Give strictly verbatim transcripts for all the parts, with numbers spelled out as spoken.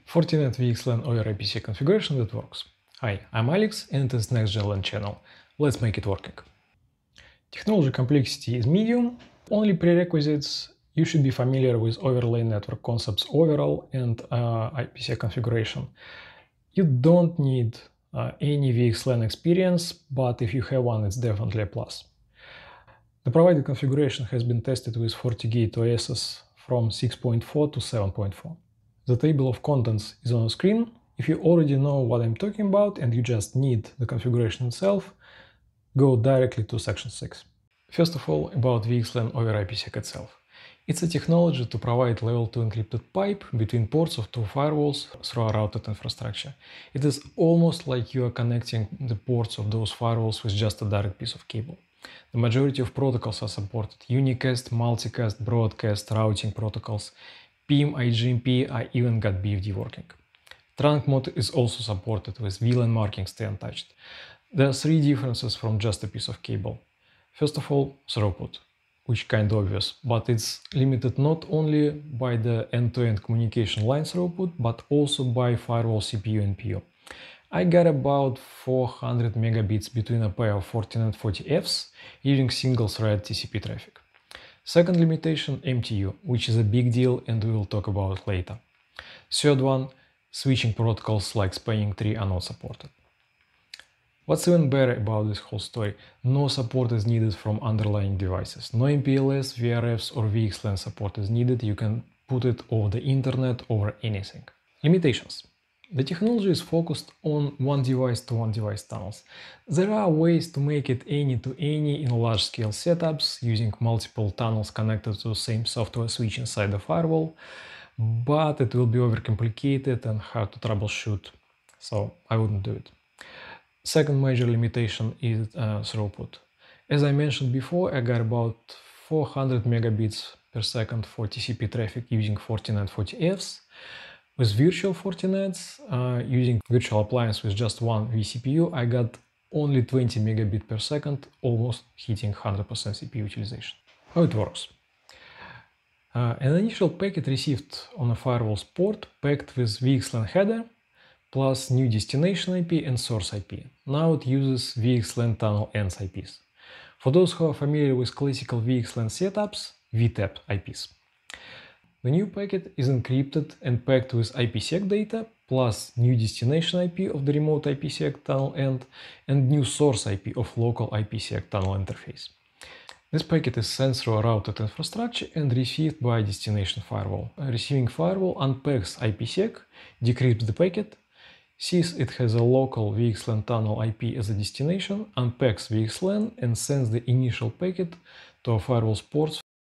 Fortinet V X LAN over IPsec configuration that works. Hi, I'm Alex and it is Next Gen LAN channel. Let's make it working. Technology complexity is medium. Only prerequisites: you should be familiar with overlay network concepts overall and uh, IPsec configuration. You don't need uh, any V X LAN experience, but if you have one, it's definitely a plus. The provided configuration has been tested with FortiGate O S from six point four to seven point four. The table of contents is on the screen. If you already know what I'm talking about and you just need the configuration itself, go directly to section six. First of all, about V X LAN over IPsec itself. It's a technology to provide level two encrypted pipe between ports of two firewalls through a routed infrastructure. It is almost like you are connecting the ports of those firewalls with just a direct piece of cable. The majority of protocols are supported: unicast, multicast, broadcast, routing protocols, P I M, I G M P, I even got B F D working. Trunk mode is also supported with V LAN marking stay untouched. There are three differences from just a piece of cable. First of all, throughput, which kind of obvious, but it's limited not only by the end-to-end communication line throughput, but also by firewall C P U and P U. I got about four hundred megabits between a pair of Fortinet forty Fs using single-thread T C P traffic. Second limitation, M T U, which is a big deal and we will talk about it later. Third one, switching protocols like spanning tree are not supported. What's even better about this whole story? No support is needed from underlying devices. No M P L S, V R Fs or V X LAN support is needed. You can put it over the internet, over anything. Limitations. The technology is focused on one device to one device tunnels. There are ways to make it any to any in large-scale setups using multiple tunnels connected to the same software switch inside the firewall, but it will be overcomplicated and hard to troubleshoot, so I wouldn't do it. Second major limitation is uh, throughput. As I mentioned before, I got about four hundred megabits per second for T C P traffic using Fortinet forty Fs. With virtual Fortinets, uh, using virtual appliance with just one vCPU, I got only twenty megabit per second, almost hitting one hundred percent C P U utilization. How it works? Uh, an initial packet received on a firewall's port packed with V X LAN header, plus new destination I P and source I P. Now it uses V X LAN tunnel ends I Ps. For those who are familiar with classical V X LAN setups, V TAP I Ps. The new packet is encrypted and packed with IPsec data, plus new destination I P of the remote IPsec tunnel end and new source I P of local IPsec tunnel interface. This packet is sent through a routed infrastructure and received by a destination firewall. A receiving firewall unpacks IPsec, decrypts the packet, sees it has a local V X LAN tunnel I P as a destination, unpacks V X LAN and sends the initial packet to a firewall's ports.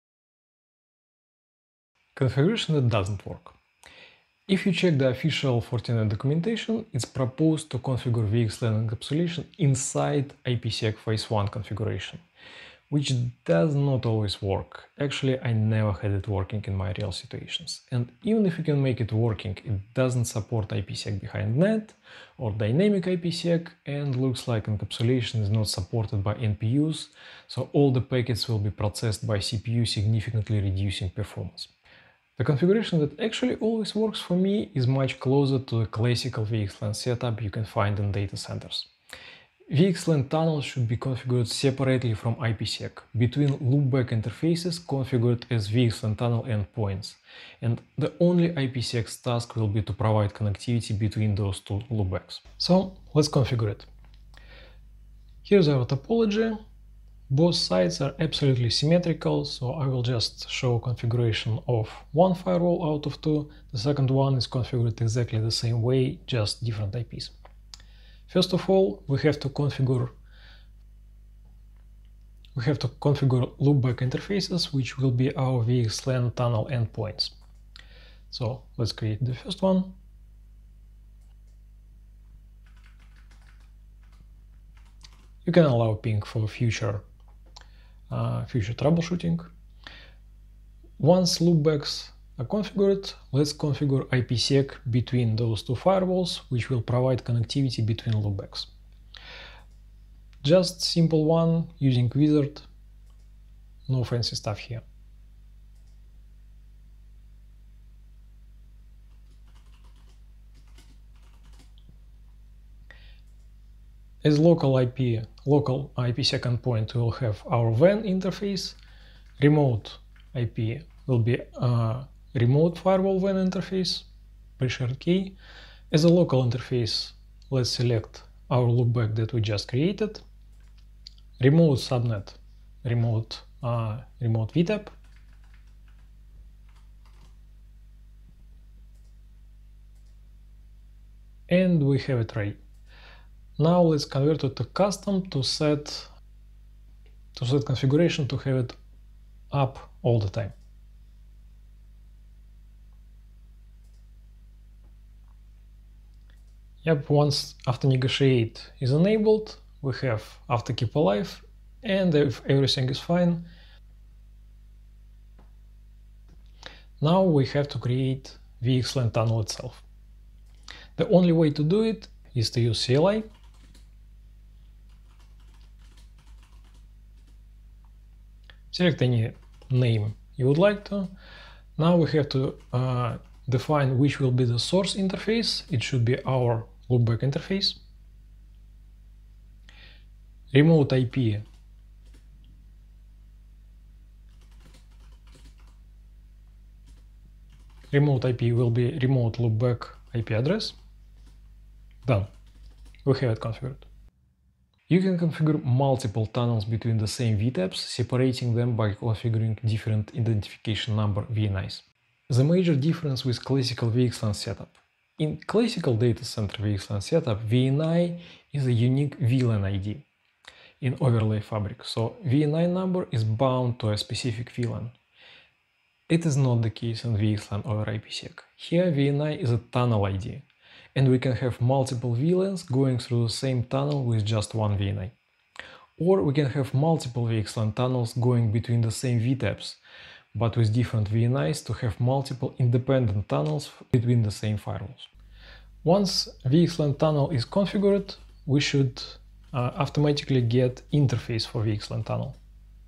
Configuration that doesn't work. If you check the official Fortinet documentation, it's proposed to configure V X LAN encapsulation inside IPsec phase one configuration, which does not always work. Actually, I never had it working in my real situations. And even if you can make it working, it doesn't support IPsec behind net or dynamic IPsec, and looks like encapsulation is not supported by N P Us, so all the packets will be processed by C P U, significantly reducing performance. The configuration that actually always works for me is much closer to the classical V X LAN setup you can find in data centers. V X LAN tunnels should be configured separately from IPsec, between loopback interfaces configured as V X LAN tunnel endpoints, and the only IPsec's task will be to provide connectivity between those two loopbacks. So let's configure it. Here's our topology. Both sides are absolutely symmetrical, so I will just show configuration of one firewall out of two. The second one is configured exactly the same way, just different I Ps. First of all, we have to configure we have to configure loopback interfaces, which will be our V X LAN tunnel endpoints. So let's create the first one. You can allow ping for future uh, future troubleshooting. Once loopbacks are configured, let's configure IPsec between those two firewalls, which will provide connectivity between loopbacks. Just simple one using wizard, no fancy stuff here. As local I P, local IPsec endpoint will have our W A N interface. Remote I P will be a remote firewall W A N interface, pre-shared key. As a local interface, let's select our loopback that we just created. Remote subnet, remote uh, remote V TAP. And we have it ready. Now let's convert it to custom to set to set configuration to have it up all the time. Yep, once after negotiate is enabled, we have after keep alive, and if everything is fine, now we have to create V X LAN tunnel itself. The only way to do it is to use C L I. Select any name you would like to. Now we have to uh, define which will be the source interface. It should be our loopback interface. Remote I P remote I P will be remote loopback I P address. Done. We have it configured. You can configure multiple tunnels between the same V TAPs, separating them by configuring different identification number V N Is. The major difference with classical V X LAN setup. In classical data center V X LAN setup, V N I is a unique V LAN I D in overlay fabric, so V N I number is bound to a specific V LAN. It is not the case in V X LAN over IPsec. Here V N I is a tunnel I D, and we can have multiple V LANs going through the same tunnel with just one V N I. Or we can have multiple V X LAN tunnels going between the same V TAPs, but with different V N Is to have multiple independent tunnels between the same firewalls. Once V X LAN tunnel is configured, we should uh, automatically get interface for V X LAN tunnel.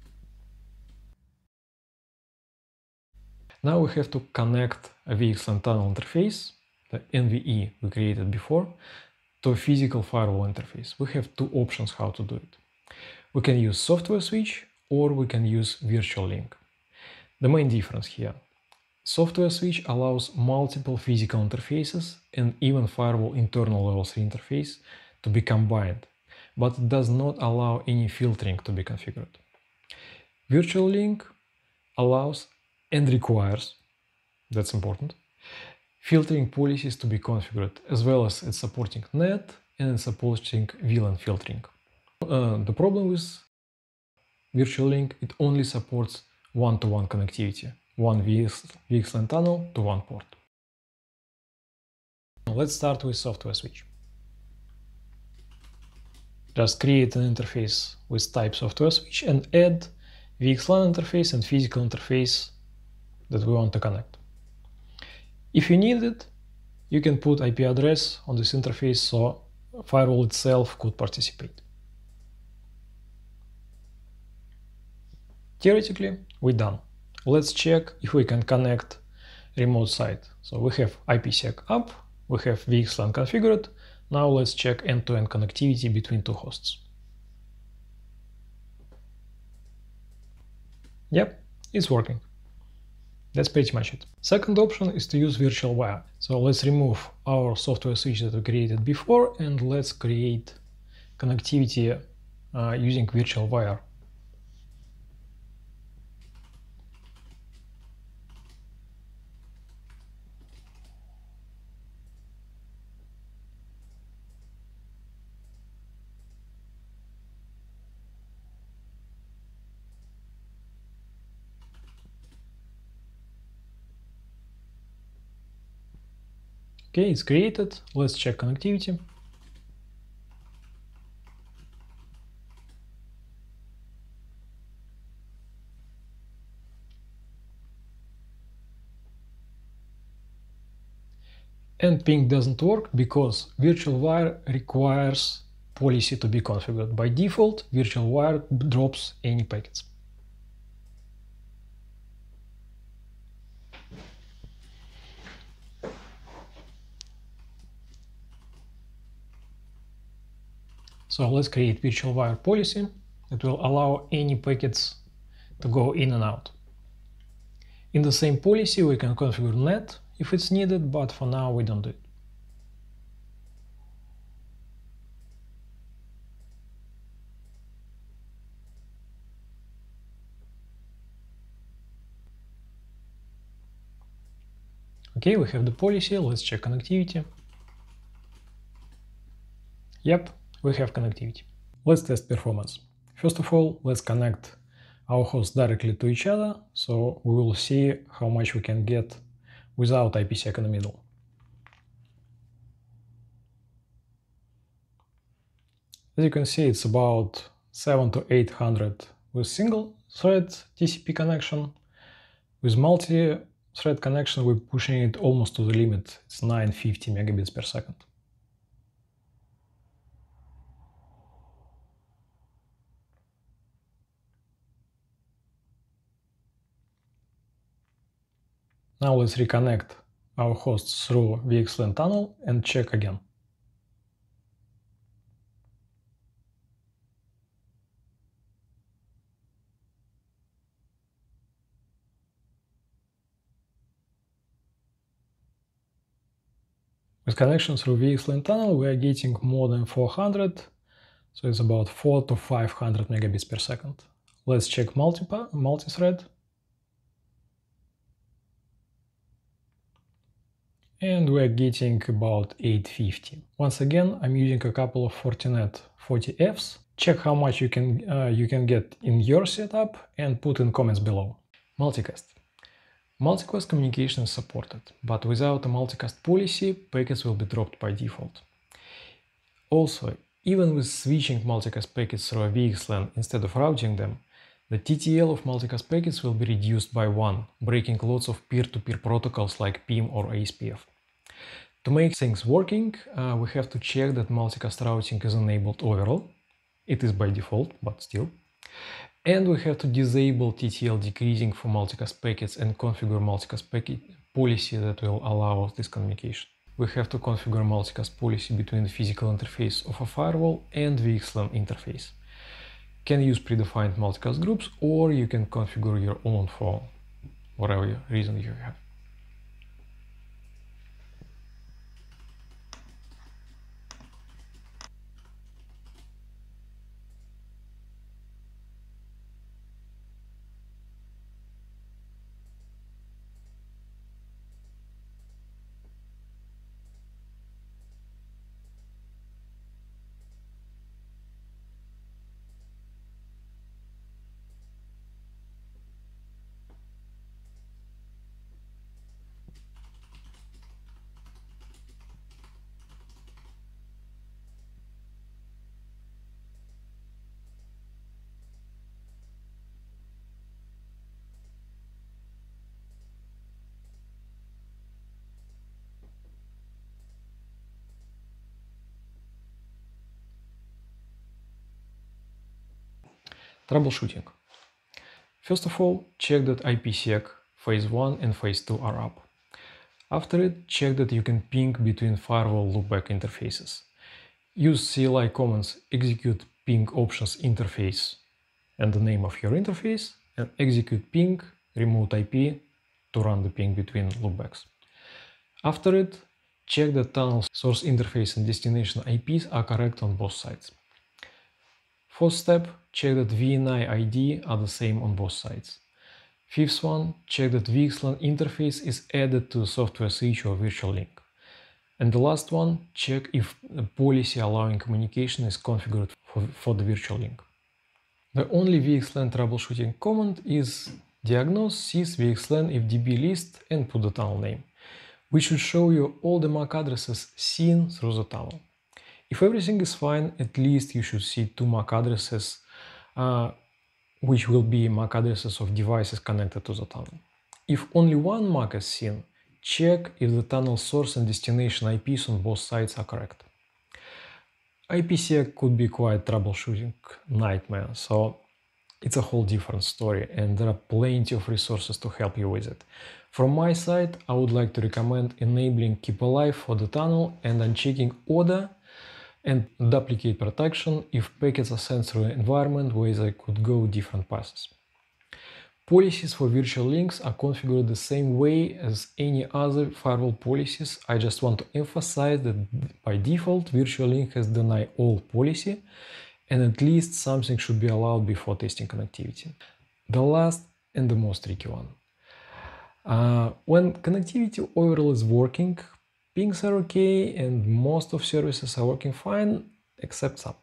Now we have to connect a V X LAN tunnel interface, the N V E we created before, to a physical firewall interface. We have two options how to do it. We can use software switch or we can use virtual link. The main difference here. Software switch allows multiple physical interfaces and even firewall internal level three interface to be combined, but it does not allow any filtering to be configured. Virtual link allows and requires, that's important, filtering policies to be configured, as well as it's supporting net and it's supporting V LAN filtering. Uh, the problem with virtual link, it only supports one-to-one connectivity, one V X LAN tunnel to one port. Let's start with software switch. Just create an interface with type software switch and add V X LAN interface and physical interface that we want to connect. If you need it, you can put I P address on this interface so firewall itself could participate. Theoretically, we're done. Let's check if we can connect remote side. So we have IPsec up, we have V X LAN configured. Now let's check end-to-end connectivity between two hosts. Yep, it's working. That's pretty much it. Second option is to use virtual wire. So let's remove our software switch that we created before and let's create connectivity uh, using virtual wire. Okay, it's created. Let's check connectivity. And ping doesn't work because virtual wire requires policy to be configured. By default, virtual wire drops any packets. So let's create virtual wire policy that will allow any packets to go in and out. In the same policy we can configure net if it's needed, but for now we don't do it. Okay, we have the policy, let's check connectivity. Yep, we have connectivity. Let's test performance. First of all, let's connect our hosts directly to each other, so we will see how much we can get without IPsec in the middle. As you can see, it's about seven to eight hundred with single thread T C P connection. With multi thread connection, we're pushing it almost to the limit. It's nine hundred fifty megabits per second. Now let's reconnect our hosts through V X LAN tunnel and check again. With connection through V X LAN tunnel, we are getting more than four hundred, so it's about four to five hundred megabits per second. Let's check multi multi-thread. And we are getting about eight hundred fifty. Once again, I'm using a couple of Fortinet forty Fs. Check how much you can uh, you can get in your setup and put in comments below. Multicast. Multicast communication is supported, but without a multicast policy, packets will be dropped by default. Also, even with switching multicast packets through a V X LAN instead of routing them, the T T L of multicast packets will be reduced by one, breaking lots of peer-to-peer protocols like P I M or A S P F. To make things working, uh, we have to check that multicast routing is enabled overall. It is by default, but still. And we have to disable T T L decreasing for multicast packets and configure multicast packet policy that will allow this communication. We have to configure multicast policy between the physical interface of a firewall and V X LAN interface. Can use predefined multicast groups, or you can configure your own for whatever reason you have. Troubleshooting. First of all, check that IPsec phase one and phase two are up. After it, check that you can ping between firewall loopback interfaces. Use C L I commands execute ping options interface and the name of your interface, and execute ping remote I P to run the ping between loopbacks. After it, check that tunnel source interface and destination I Ps are correct on both sides. Fourth step, check that V N I I D are the same on both sides. Fifth one, check that V X LAN interface is added to the software switch or virtual link. And the last one, check if the policy allowing communication is configured for, for the virtual link. The only V X LAN troubleshooting command is diagnose sys V X LAN if D B list and put the tunnel name, which should show you all the M A C addresses seen through the tunnel. If everything is fine, at least you should see two M A C addresses, uh, which will be M A C addresses of devices connected to the tunnel. If only one M A C is seen, check if the tunnel source and destination I Ps on both sides are correct. IPsec could be quite troubleshooting nightmare, so it's a whole different story, and there are plenty of resources to help you with it. From my side, I would like to recommend enabling keep alive for the tunnel and unchecking order and duplicate protection if packets are sent through an environment where they could go different paths. Policies for virtual links are configured the same way as any other firewall policies. I just want to emphasize that by default, virtual link has deny all policy, and at least something should be allowed before testing connectivity. The last and the most tricky one. Uh, when connectivity overall is working, pings are okay and most of services are working fine, except some.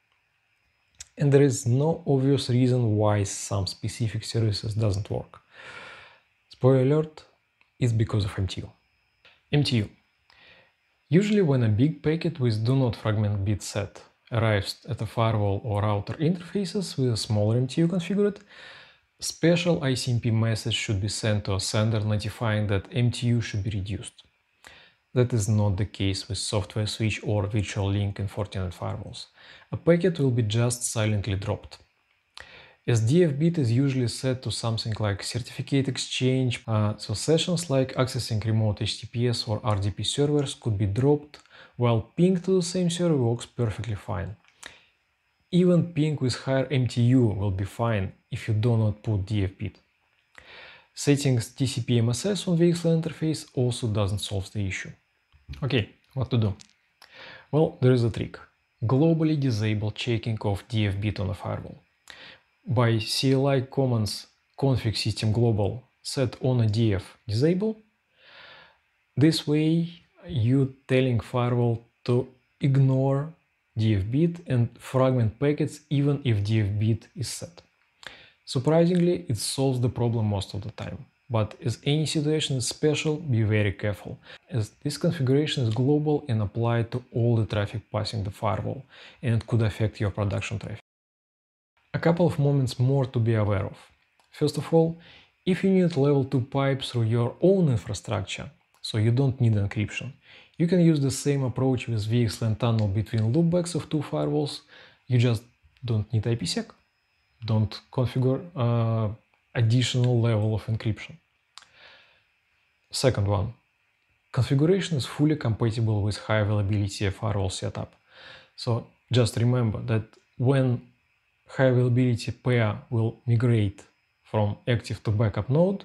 And there is no obvious reason why some specific services doesn't work. Spoiler alert, it's because of M T U. M T U. Usually when a big packet with do not fragment bit set arrives at a firewall or router interfaces with a smaller M T U configured, special I C M P message should be sent to a sender notifying that M T U should be reduced. That is not the case with software switch or virtual link in Fortinet firewalls. A packet will be just silently dropped. As D F bit is usually set to something like certificate exchange, uh, so sessions like accessing remote H T T P S or R D P servers could be dropped, while ping to the same server works perfectly fine. Even ping with higher M T U will be fine if you do not put D F bit. Setting T C P M S S on V X LAN interface also doesn't solve the issue. Okay, what to do? Well, there is a trick. Globally disable checking of D F bit on a firewall. By C L I commands config system global set on a D F disable. This way you telling firewall to ignore D F bit and fragment packets even if D F bit is set. Surprisingly, it solves the problem most of the time. But as any situation is special, be very careful, as this configuration is global and applied to all the traffic passing the firewall, and it could affect your production traffic. A couple of moments more to be aware of. First of all, if you need level two pipe through your own infrastructure, so you don't need encryption, you can use the same approach with V X LAN tunnel between loopbacks of two firewalls. You just don't need IPsec. Don't configure uh, additional level of encryption. Second one, configuration is fully compatible with high availability firewall setup. So just remember that when high availability pair will migrate from active to backup node,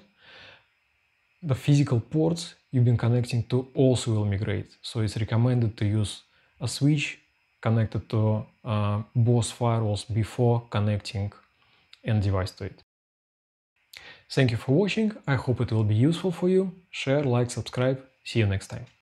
the physical ports you've been connecting to also will migrate. So it's recommended to use a switch connected to uh, both firewalls before connecting end device to it. Thank you for watching. I hope it will be useful for you. Share, like, subscribe. See you next time.